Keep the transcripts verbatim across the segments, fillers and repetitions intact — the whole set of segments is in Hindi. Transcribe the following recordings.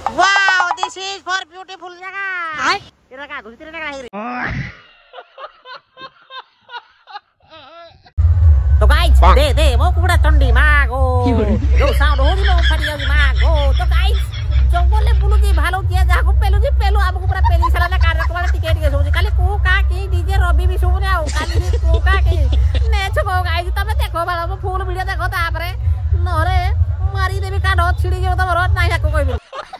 Wow, this is for beautiful jaga. Ay, tira ka, tira ka hiri. तो गाइस दे दे वो कुड़ा चंडी मागो जो साउंड हो दिलो फड़ी जाई मागो तो गाइस जंगल बुलु जी भालो किया जाको पेलु जी पेलु हमको पूरा पेली साला ना कार रखवाला टिकट के सोचे खाली को का की डीजे रवि भी सुने आओ खाली को का की ने छको गाइस तमे देखो बाला वो फुल वीडियो देखो तापरे नरे मारी देबी का डो छिड़ी जो तमरो नाही हको कहबी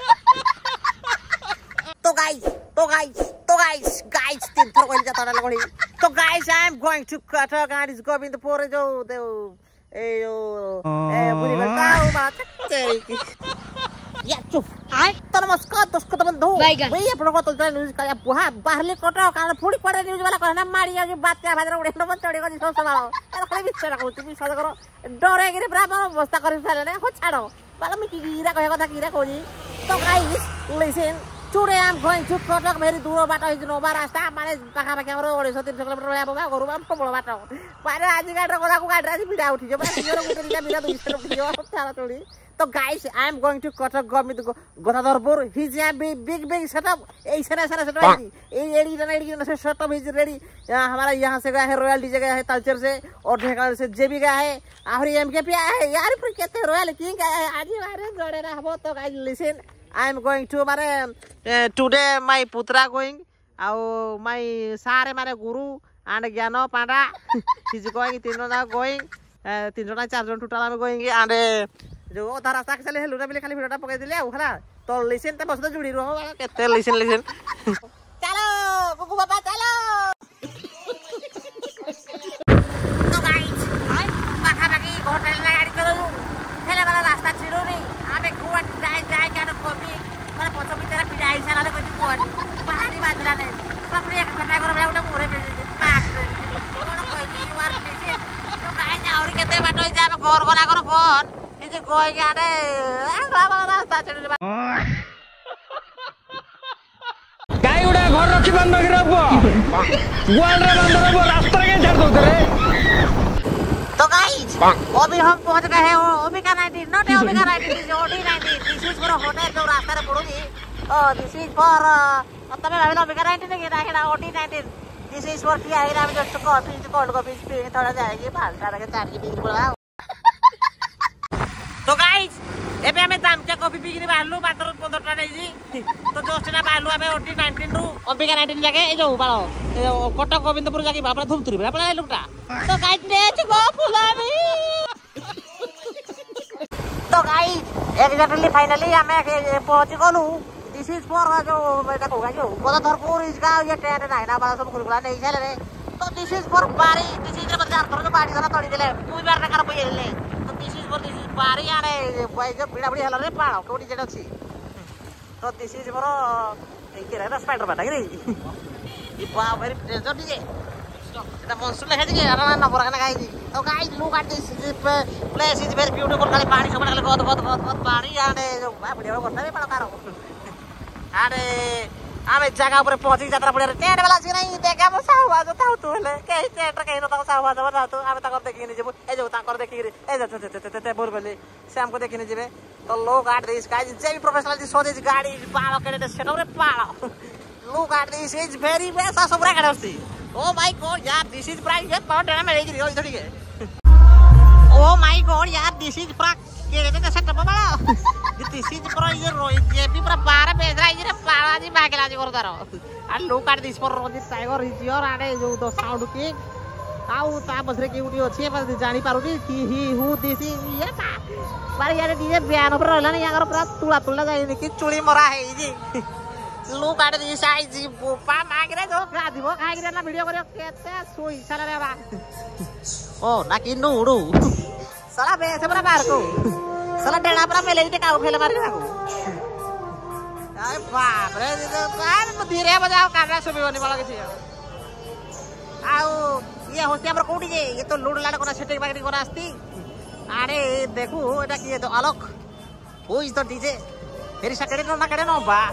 तो गाइस तो गाइस तो गाइस गाइस तीन थर कोई जाता लगणी तो guys I am going to cut a guys is Govindpur जो ए जो ए बुरी बताओ बात तेरी की या चुप आय तो नमस्कार दोस्तों तो बंधु भई अपन को तो न्यूज का बुहा बाहरले कटो कारण फुड़ी पड़े न्यूज वाला कहना मारी आ बात क्या भाजरा उड़े न चढ़े को सब संभालो अरे खाली बिछड़ा को तुम सद करो डरे गिरे पूरा अवस्था कर साले ने हो छाड़ो बाला में की गिरा कहे कथा गिरा कोजी तो guys listen today I'm going to Kotak very दूर बाटो is no रास्ता माने पाखा पाखा हमरो ओडिसा तीन सौ किलोमीटर भया बगा गरु हम प्रबल बाटो पारे आज गाडर कोला को गाडर आज बिडा उठी जो बिरो गुटरिका बिरा दो सौ उठियो थारा तोड़ी तो guys I am going to Kotak गमित गोदाधरपुर हिज या बिग बिग सेटअप ए सरा सरा सेटअप है ए एडी एडी से सेटअप इज रेडी हमारा यहां से गया है रॉयल डीजे गया है तलचर से और ढेकाल से जेबी गया है और एमके पे है यार फिर कहते रॉयल किंग गया है आज मारे जोड़े ना हो तो guys listen I am going to मारे today my putra going और my सारे मारे गुरु and Gyano Panda he's going तीनों ना going तीनों ना चार जन टोटल में going and जो वो धारा साक चले हेलुना बिले खाली वीडियो पके दिले उखला तो listen ते बस तो जुड़ी रहो केते listen listen चलो गुगु बाबा चलो तो गाइस आई पाखा पाखी होटल ना गाड़ी चलो हेले वाला रास्ता छिरो नहीं आबे गुआ जाए जाए क्या कॉपी माने पछो बिचारा पिडाई सालाले कोइ कोड पहाडी बाजला नै सबले एक घटा गरे बेला उडा मोरे पाक कोन कोइ नि वार पेसे तो गाय जाउरी केते बाटो जाबे घर गना कर फोन ए जे गय गाडे बाबा रास्ता चढले गाय उडा घर रखि बंद गिरबो गोल रे बंद रे रास्ता के छाड़ दो रे तो गाइस अभी हम पहुंच गए हैं ओमिका नाइनटीन नॉट ओमिका nineteen OD nineteen this is for hotel जो रास्ता रे पड़ोगी ओ दिस इज फॉर तमे भाबिलो ओमिका नाइनटीन के ना OD nineteen this is for किया है जस्ट कॉफी कोल्ड कॉफी पी थोड़ा जाएगी बालटा के चार की बीच बोला तो गाइस एबे हमें दाम के कॉफी पी के बाहरलु बाटर पंद्रह टा नै जी तो जस्ट ना बाहरलु हमें ओडी नाइनटीन रु ओमिका नाइनटीन जाके ए जो बालो कोटक गोविंदपुर जाके बापरा धुमतुरी बापरा लुकटा तो गाइस नेच गो फुलावी तो गाइस एग्जैक्टली फाइनली हमें पहुंच गलु दिस इज फॉर जो बेटा को जो गोदाधरपुर इज का ये ट्रेन है ना बाला सब खुलगुला नहीं चले रे तो दिस इज फॉर बारी दिस इज बाजार पर जो बाड़ी सारा तोड़ी देले दुई बार ना कर पइले तो this is for this is बारी आने भाई जो पीड़ा पड़ी हला रे पाळो कोडी जेड अछि तो दिस इज फॉर ए के रे स्पाइडर बाटा रे ई बा वेरी डेंजर डीजे এটা মনসুন লেখা দিকে আর না নবর কানে গাইজি তো guys look at this place is very beautiful খালি পানি সব খালি গদ গদ গদ গদ পানি আরে जो ভিডিও করতে পারো কারো আরে আমি জায়গা উপরে পৌঁছি যাত্রা পড়ে টেন্ট वाला ছি নাই দেখা মো সাহবা তো তাও তো হলে কে টেন্ট কে ন তাও সাহবা যাবে না তো আমি তাকর দেখি নি যাব এই যে তাকর দেখি রে এই যে তে তে তে बोल गले से हमको देखि নি जेबे तो लोग एट दिस गाइज जे भी प्रोफेशनल जी सोजे गाड़ी पालो केडे सेटअप रे पालो लोग at this is very best सब रे काडसी Oh my god यार this is प्राइस है बहुत डरा में लेगी थोड़ी के Oh my god यार this is प्राक के रे सेटअप वाला this is pro ये रोई ये भी पूरा बारह बेच रहा है ये पाला जी बागला जी करदारो आ लोक आट दिस पर रोजी टाइगर इज योर आडे जो दो साउंड की आउ ता बसरे की उठी अछि पर जानी पारुनी की ही हु दिस इज ये ता पर यार डीजे बयान पर रहला नहीं यार पूरा तुला तुला जाई की चुड़ी मरा है जी लोग आटे दी साइज बोपा मांग रे जो खा दिबो खाइ रे ना वीडियो करियो केते सोई साला रे बा ओ ना कि नुडू साला बे से बरा मार को साला डेना पर मेले टे काउ फेल मार को आय बाप रे तो कान धीरे बजाओ काना सुबेवनी वाला के आउ ये होती हमर कोठी जे ये तो लूड लाड कोना सेटिंग बागड़ी कोना आस्ती अरे देखू एटा की तो Alok who is the DJ फेरी सटडे न ना कड़े न बा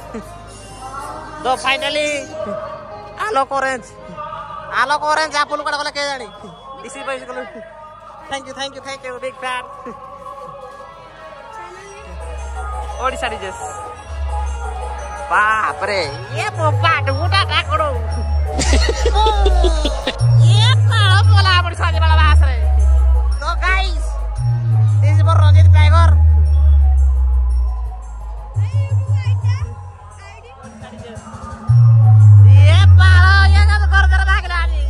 तो finally Alok orange Alok orange आप लोग कला के जानी इसी पे इसको thank you thank you thank you big fan Odisha DJs बाप रे ये पोपा ढूंढा ना करो ये काला बोला बड़ी साजे वाला बास रे तो guys this is for Ranjit tiger ये पालो ये का कर कर भागला जी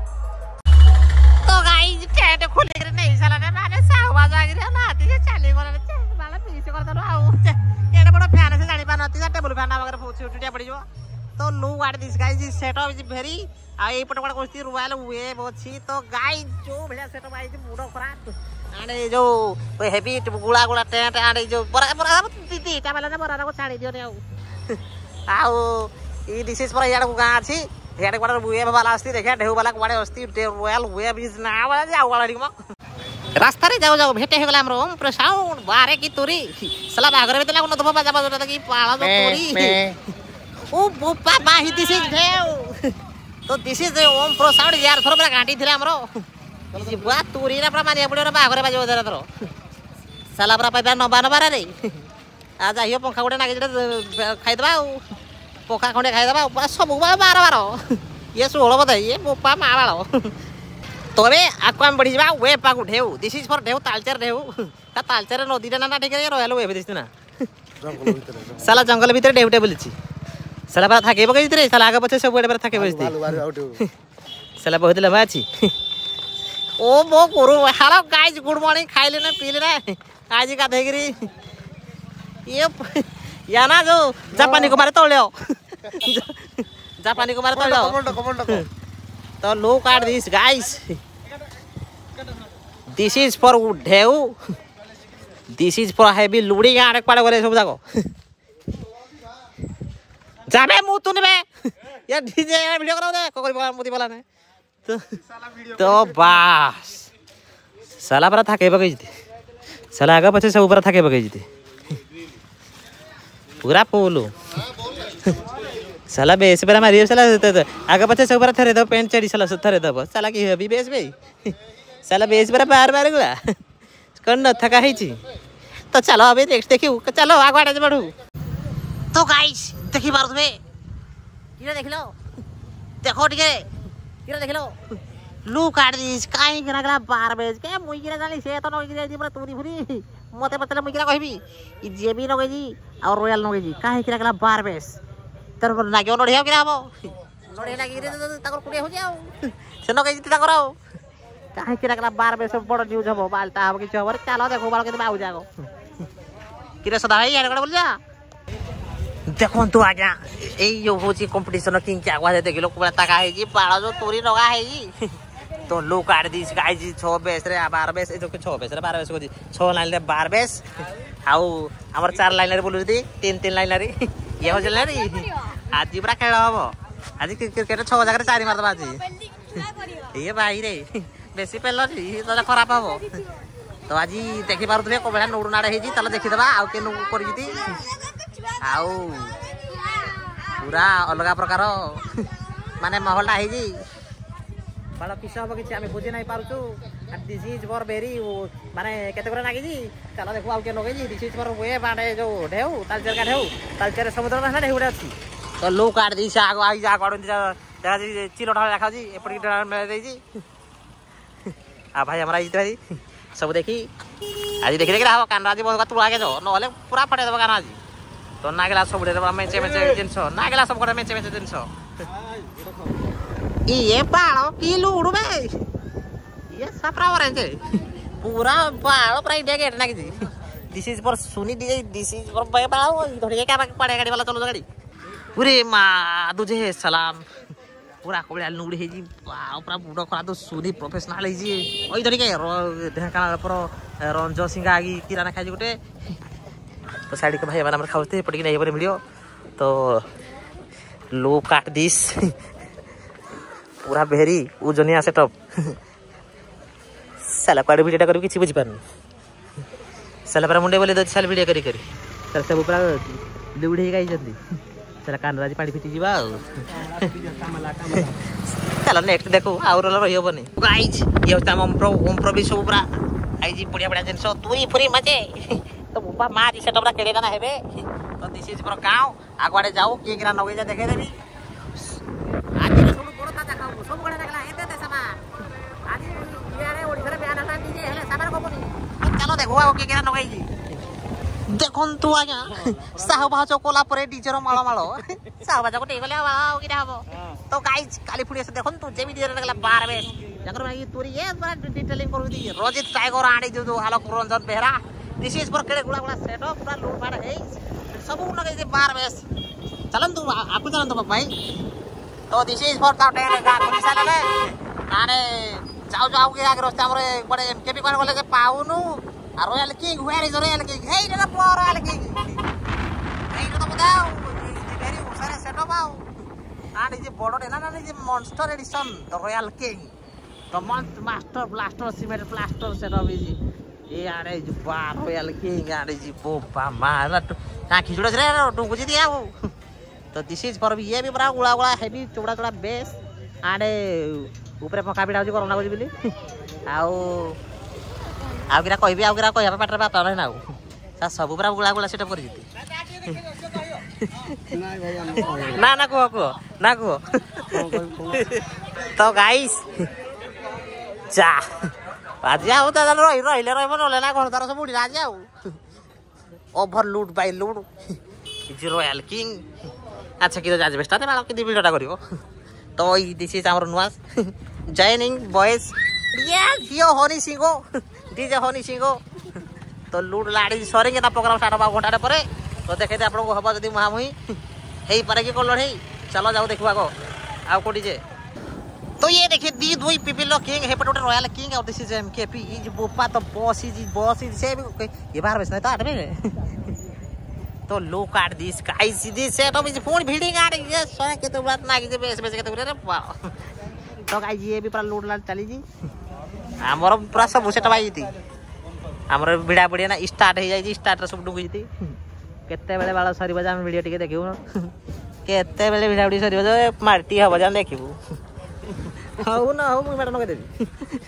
तो गाइस टेट खोले कर नहीं साला ने माने सावा जागिरे ना आती चली गले बाला पीछे कर दलो आउ एडे बड़ फैन से जानि पानती जा टेबल फैन वगैरह बहुत छुटिया पड़ी जो तो लू what this guys is setup is very आ ए पट पट कोस्ती रॉयल वेव अछि तो गाइस जो भलिया सेटअप आई मुडो खराब आने जो हेवी गुला गुला टेंट आने जो बरा बरा दीदी ता वाला बरा को छाड़ी दियो ने आउ आउ ई दिस इज फॉर यार को गा अछि हेड क्वार्टर वेव वाला अस्ति देखा ढेउ वाला को अस्ति रॉयल वेव इज ना वाला जाउ वाला रिम रास्ता रे जाओ जाओ भेटे हो गला हमरो पूरा साउंड बारे की तोरी सला बागर बेतला को नदबा बाजा बाजा की पाला जो तोरी ओ बोपा बाही दिस इज ढेउ तो this is Om pro sound यार थोर पूरा गांटी थिला हमरो ई बुआ तोरी ना पूरा मानिया पड़े बागर बाजा बाजा तरो सला पूरा पैदा नबा नबा रे आ जाइयो पंखा गोटे नागे खाइ दबा पंखा खंडे खाइ दबा सब बार बार ये सोलो बदे ये बोपा मा बालो तबे आको हम बढ़ी जाबा वे पागु ढेउ दिस इज फॉर ढेउ तालचर ढेउ ता तालचर नदी ना ना ठीक रे रॉयल वे दिस ना जंगल भीतर साला जंगल भीतर ढेउटे बोलछि साला बा थाके बगै रे साला आगे पछे सब बड़े बड़े थाके बजती साला बहुत लबा अछि ओ बो करू हेलो गाइस गुड मॉर्निंग खाइले ना पीले ना आज का देगिरी ये या ना जो जापानी को मारे तोड़लो जापानी को मारे तोड़लो कमेंट कमेंट तो लो कार्ड this guys this is for ढेउ दिस इज फॉर हेवी लुड़ी गाड़ पाड़ करे सब जाको जाबे मु तुने बे ये डीजे वीडियो करो दे कोई मोती वाला ने तो तो बस साला पर थाके बगै जते साला आगे पछे सब पर थाके बगै जते पूरा पोलो साला बेस बेरा मारियो साला आगे पछे सब पर थरे दो पेंट चढ़ी साला थरे दब साला की हेबी बेस बे साला बेस बेरा बार बार गुला कन न थका हिची तो चलो अबे नेक्स्ट देखियो चलो आगवाडे जे बढ़ू तो गाइस देखि बार तुमे किरा देखलो देखो ठीक है किरा देखलो लू काट दिस काई किरा गला बार बेस के मुई किरा जाली से तो नई किरा जी पूरा तूरी फुरी मते पतले मुई किरा कहबी ई जेबी नगे जी और रॉयल नगे जी काई किरा गला बार बेस तर नागियो नढिया किरा हबो नढिया लागी रे ताकर कुडिया हो जाओ से नगे जी ताकर आओ काई किरा गला बार बेस बड़ न्यूज हबो बालता हबो कि हबो चलो देखो बाल के बाऊ जागो किरा सदा है यार बोल जा देखो तू आज्ञा ए यो होची कंपटीशन किंग क्या आवाज देख लो कोला ताका है जी पाड़ा जो तोरी लगा है जी तो लो काट दिस गाइस जी छह बेस रे बारह बेस ए जो छह बेस रे बारह बेस को जी छह लाइन रे बारह बेस आउ हमर चार लाइन रे बोलु दी तीन तीन लाइन रे ये हो जले रे आज पूरा खेल हबो आज क्रिकेट छह जगह चारि मार दबा जी ये भाई रे बेसी पेलो जी तो खराब हबो तो आज देखि पारु तुमे कोबेला नोडू नाडे हे जी तले देखि दबा आउ के नु करि जती आउ पूरा अलग प्रकार माने माहौल है जी बड़ा किस हम कि आम बुझे नहीं पार्छु दिस इज फॉर वेरी माने केते करे नागी जी चलो देखो आउ के लगे जी दिस इज फॉर वे बाडे जो ढेउ तालचर का ढेउ तालचर समुद्र में ढेउ अछि तो लो काट दी से आगो आई जा काट देखा जी चिलोटा रखा जी एपटी मेरे दे जी आ भाई हमरा इतना जी सब देखी आज देखि देखि रहा कानरा जी बहुत तुला के जो नहले पूरा फटे देबा कानरा जी तो नागला सब रे मेचे मेचे जिनस नागला सब करे मेचे मेचे जिनस ई ये पालो की लूडू बे ये सपरा वरेंजे पूरा पालो प्राइ डेगेट नागी जी दिस इज फॉर सुनी डी दिस इज फॉर बे पालो धोड़ी के पड़े गाड़ी वाला चलो गाड़ी पूरे मां तुझे सलाम पूरा कोबला लूडी हे जी वाओ पूरा बुडो खरा तो सुनी प्रोफेशनल हे जी ओई धोड़ी के ढेका पर रंजो सिंह आगी किराना खाई गुटे तो साइड के भाई हमारा हमर खावते पड़ी नहीं पर वीडियो तो लो काट दिस पूरा भेरी उजनिया सेटअप साला क्वाड वीडियो करू किछि बुझि पारनी साला पर मुंडे बोले तो साला वीडियो करी करी साला सब पूरा लुडी गाई जल्दी साला कानराजी पानी फिटी जीवा चलो नेक्स्ट देखो आउर रहियो बनी गाइस ये होता हम प्रो ओम प्रो भी सब पूरा आई जी बढ़िया बढ़िया जिनस तुई फ्री मजे तो बाबा मारी सेटअप रा केड़े ना हेबे तो दिस इज फॉर गाँव आगुआड़े जाऊ किए किना नगेजा देखे देबी आज सब बड़ ताजा खाऊ सब बड़े देखला एते एते सामा आज यारे ओडिसा रे ब्यान हटा दीजे हेले सामान कोनी चलो देखो आ किए किना नगेई जी देखन तू आज्ञा साहू भाज कोला परे डीजर माଳ माଳ साहू भाज को टेगले आ किना हबो तो गाइस काली फुडी से देखन तू जेमी डीजर देखला बार बे जकर भाई तोरी ये बड़ा डिटेलिंग करू दी रजित टाइगर आडी जो Alok Ranjan Behera this is for केड़े गुला गुला सेटअप पूरा लूट फाड़ है सब लगे जे बार बेस चलन तू आपको चलन तो भाई तो दिस इज फॉर ता टेन गा पुलिस आले आने जाऊ जाऊ के आगे रास्ता हमरे बड़े एमकेपी कोन बोले जे पाउनु आ royal king where is royal king हे रे ना रॉयल किंग हे रे तो बताओ वेरी सारे सेटअप आउ आडी जे बड़ो ना ना जे monster edition the royal king the master blaster cement plaster setup is ये आरे जो बार रॉयल किंग आरे जी पोपा मारा का खिचुड़ा रे टुकुजी दिया वो तो दिस इज फॉर ये भी बड़ा गुला गुला हेवी चौड़ा चौड़ा बेस आरे ऊपर पका बिडा हो कोरोना को बिली आउ आउ गिरा कहबी आउ गिरा कहबा पाटर बात रहना आउ सा सब बड़ा गुला गुला सेटअप कर जीती ना ना को को ना को तो गाइस जा आज आउ त रहि रहिले रहबो नले ना घर तार सब उडी आज आउ overload by load is royal king अच्छा कि आज बेस्टा ते माला कि वीडियोटा करिवो तो दिस इज आवर नुआस joining boys yes yo Honey सिंगो डीजे हनी सिंगो तो लूट लाड़ी सरेंगे ना प्रोग्राम स्टार्ट होबा घंटा परे तो देखे दे आपन को हबा जदी महामुही हेई पारे कि कोन लड़ई चलो जाओ देखबा को आ को डीजे तो ये देखिए दी दुई पीपल किंग हे पटोटे रॉयल किंग और दिस इज एमकेपी इज बोपा तो बॉस इज बॉस इज से ये बार बस नहीं तो आठ में तो look at this guys this setup is phone भिडिंग आट ये सोने के तो बात ना कि बेस बेस के तो रे तो गाइस ये भी पूरा लोड लाल चली जी हमर पूरा सब सेटअप आई थी हमर भिडा पड़िया ना स्टार्ट हो जाई स्टार्ट सब डुगी थी केते बेले बाला सरी बजा हम वीडियो टिके देखिबो केते बेले भिडा पड़ी सरी बजा मारती ह बजा देखिबो हाउ ना हाउ मुई मैडम के देबी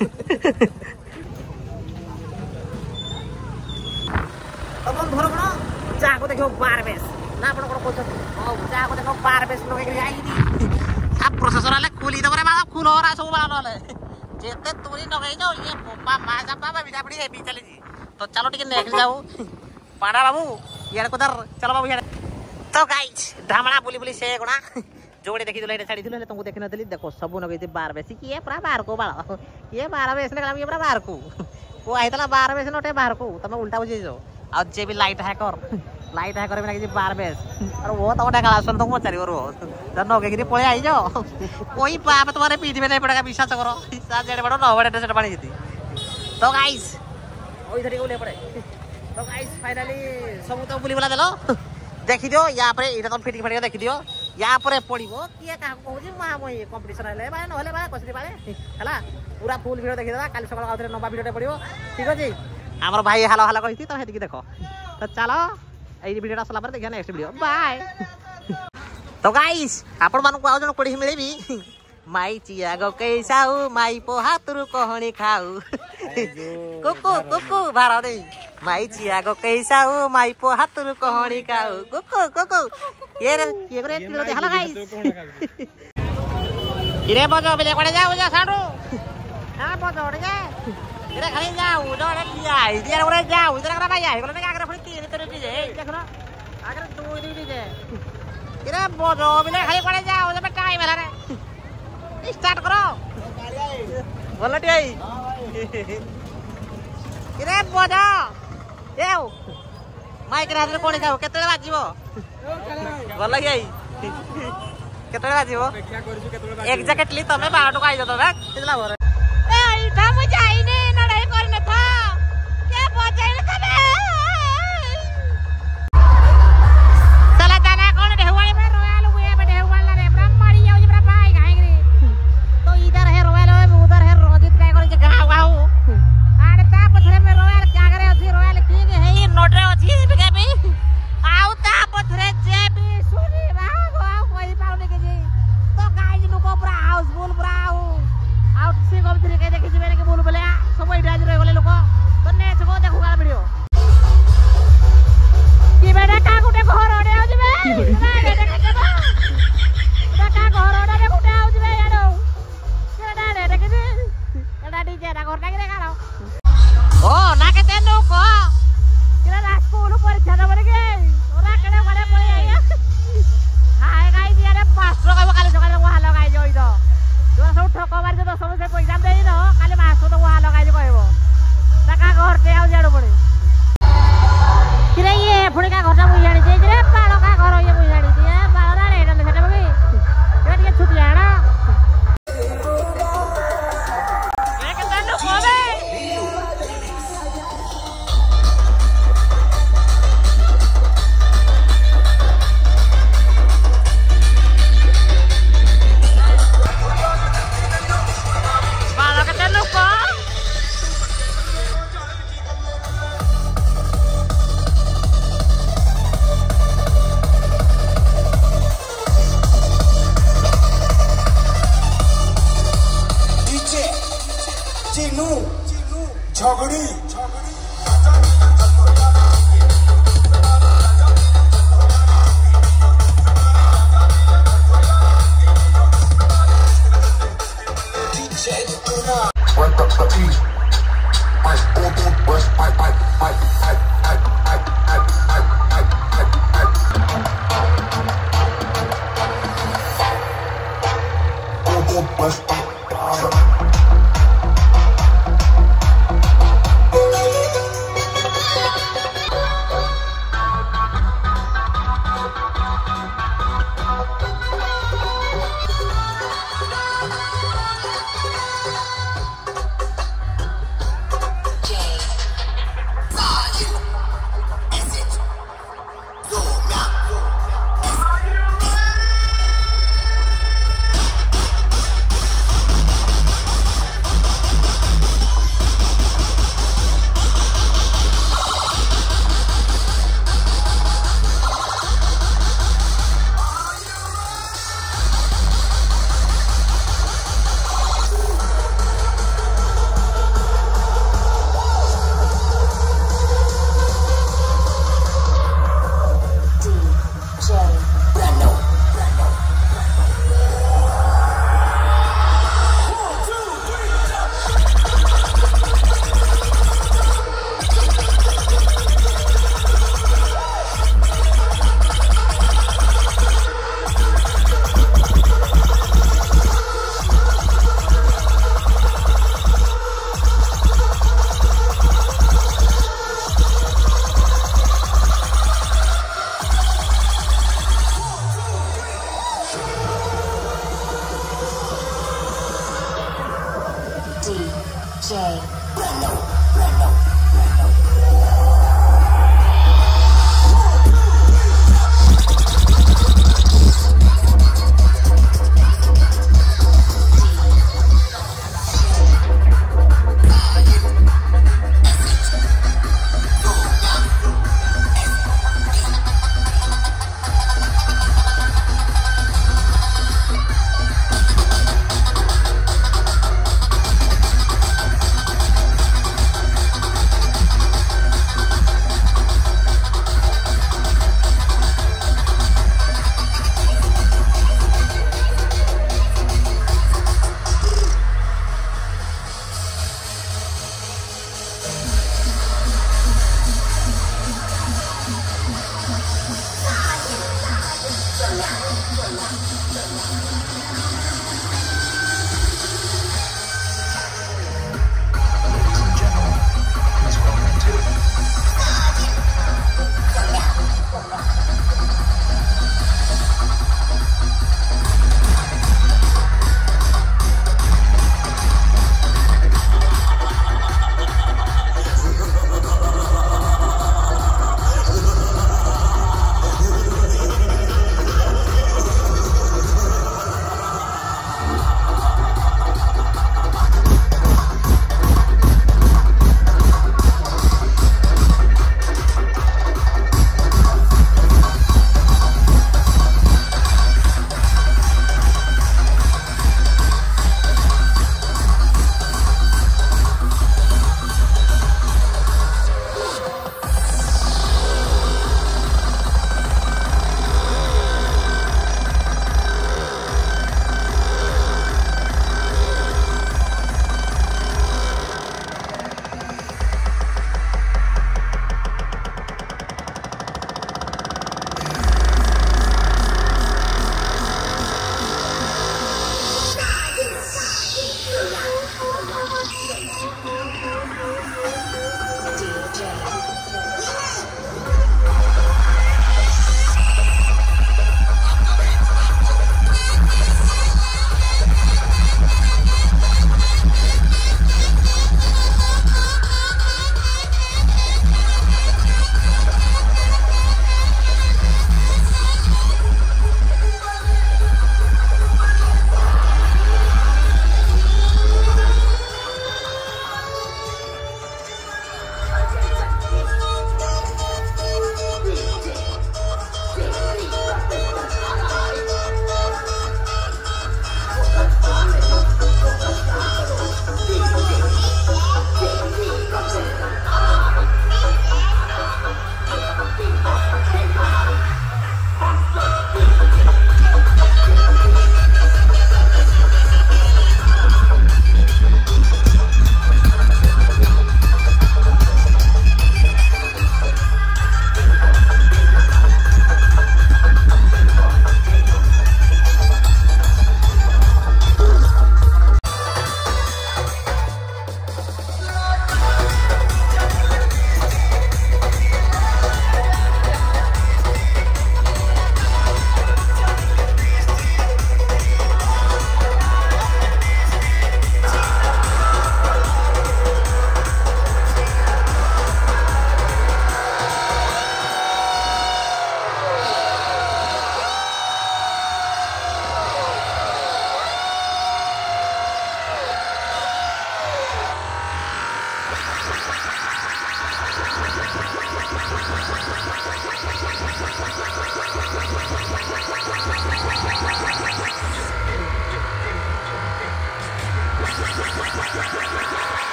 अब हम धरो बड़ा जा को देखो बार बेस ना आपण को कोच हाउ जा को देखो बार बेस लोगे के आई दी सब प्रोसेसर वाले खुली दबरे माला खुल हो रहा सब बाला वाले जेते तोरी नगई जाओ ये पोपा मा जा बाबा बिडा पड़ी है बी चली जी तो चलो टिके नेक्स्ट जाओ पाड़ा बाबू यार को दर चलो बाबू यार तो गाइस ढामणा बुली बुली से गुणा जोड़े देखी तो छाड़ी थी तुमको देखी नथली देखो सब नगई बार बेसी किए पूरा बार को बाल ये बार बेस ने ये पूरा बार को वो आइतला बार बेस नटे बार को तुम उल्टा बुझे जाओ आ जे भी लाइट हैकर लाइट हैकर में कि बार बेस और वो तो ढाका सुन तुम पचारी और जन नगे गिरी पळे आई जाओ कोई पाप तुम्हारे पीठ में नहीं पड़ेगा विश्वास करो सा जेड़े बड़ो न बड़े सेट पानी जीती तो गाइस ओई धरी को ले पड़े तो गाइस फाइनली सब तो बुली बुला देलो देखि दियो या पर एटा तो फिटिंग फटिंग देखि दियो या पर पड़िबो किए का कहूजी मा मोई कंपटीशन हेले बाय न हेले बाय कसरी बाय हला पूरा फुल वीडियो देखि देबा काली सकाळ आउथरे नबा वीडियोटे पड़िबो ठीक अछि हमर भाई हालो हालो कहिति तो हेति देखो तो चलो ए वीडियोटा सला पर देखिया नेक्स्ट वीडियो बाय तो गाइस आपण मानु को आउ जन कोडी मिलेबी माई चिया गो कैसाउ माई पो हातरु कहणी खाऊ कुकु कुकु भारा दे माई चिया गो कैसाउ माई पो हातरु कहणी खाऊ कुकु कुकु ये रे ये करे किलो दे हला गाइस इरे बजो बेले कोडे जाऊ जा साडू हां बजो रे जा इरे खाली जाऊ जो रे किया इरे रे जाऊ इरे करा भाई आई बोले आगरे फुनी तीन तेरे पीजे देखो आगरे दो दी दे इरे बजो बेले खाली कोडे जाऊ जब टाइम होला रे स्टार्ट करो बोला टियाई इरे बजा एओ माइक रे हाथ कोणी खाओ केतले बाजिबो बोला गई केतले बाजिबो अपेक्षा करछु केतले एग्जैक्टली तमे बाटो काई जतो बे कितला भरे ए इठा मु जाईने नडई करने था के बजाइले तमे चला जाना कोन ढेवाणी में रोयाल हुए बे ढेवाला रे ब्रह्मणी जाऊ जी भाई घाई तो इधर है रोयल उधर है रोजित काय करे गाव गाव आड़ ता पथरे में रोयल क्या करे अछि रोयल किंग है नोटरे अछि बेबी आउ ता पथरे जे भी सुनी भागो कोई पाउने के जी तो गाइस नुको पूरा हाउसफुल पूरा आउ आउट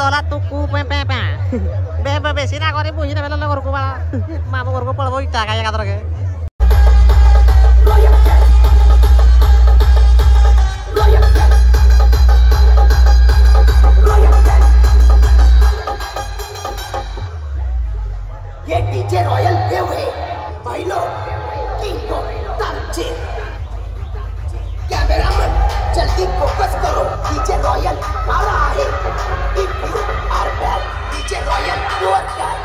होला tuku pepe. Bebe besina kori puji ta bela gorku bala. Mamu gorku pulbo ita kaya katroke. ये डीजे रॉयल वेव है भाई लोग किंग ऑफ तारचे कैमरामैन जल्दी फोकस करो डीजे रॉयल आ रहा है if you are bad DJ royal you are bad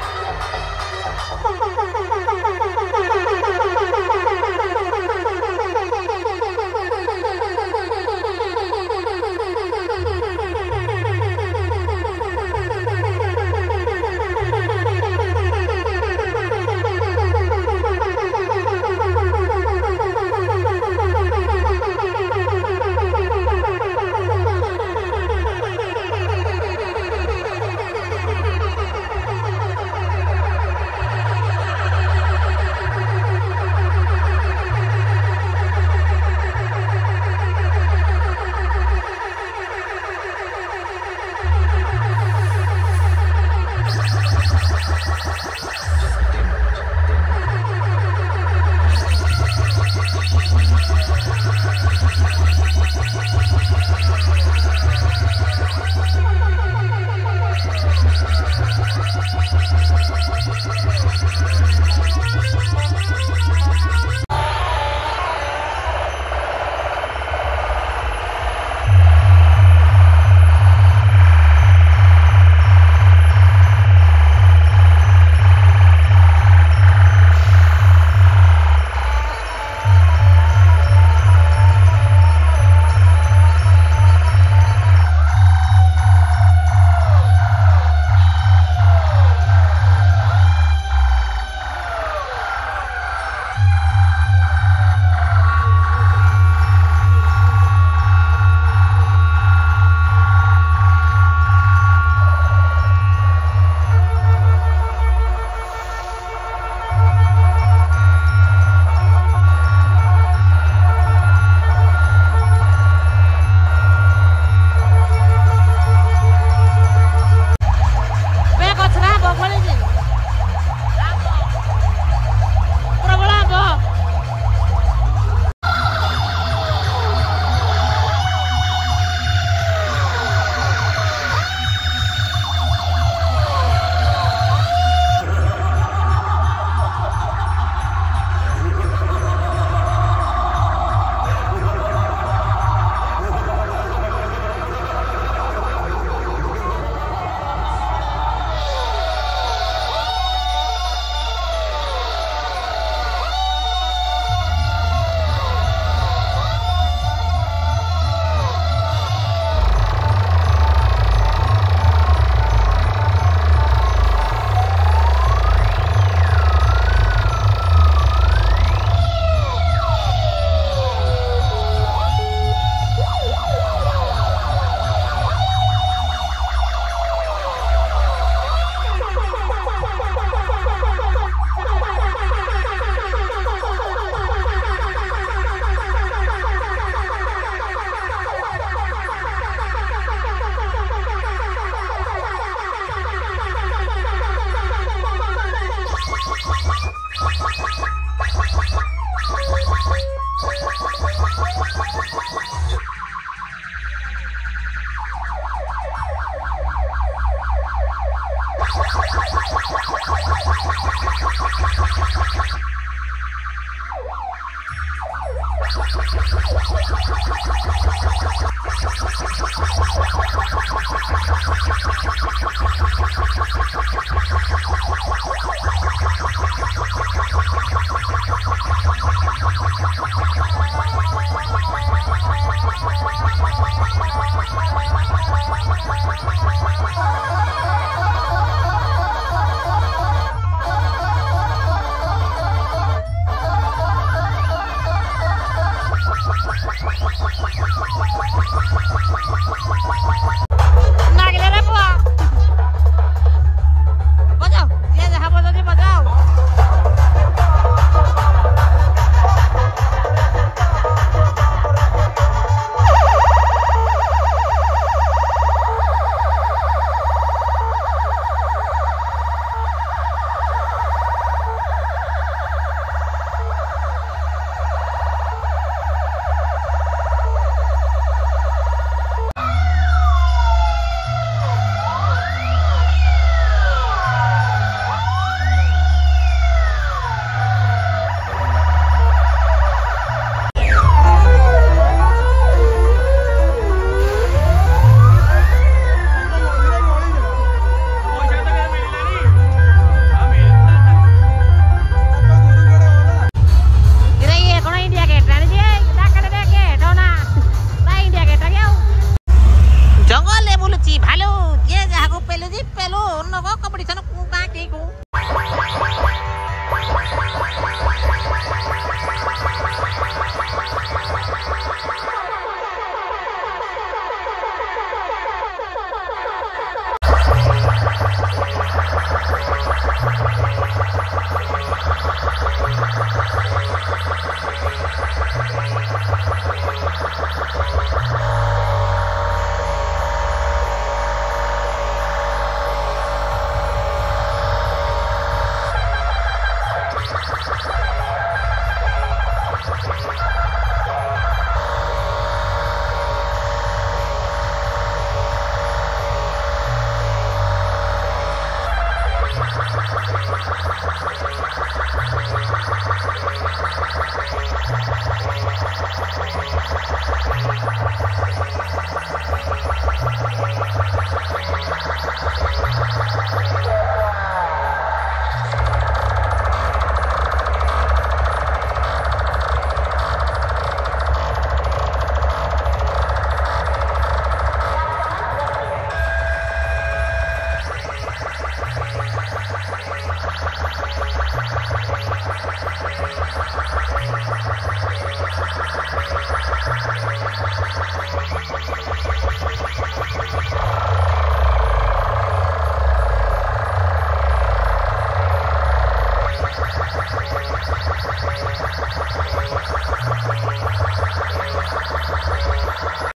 We'll be right back.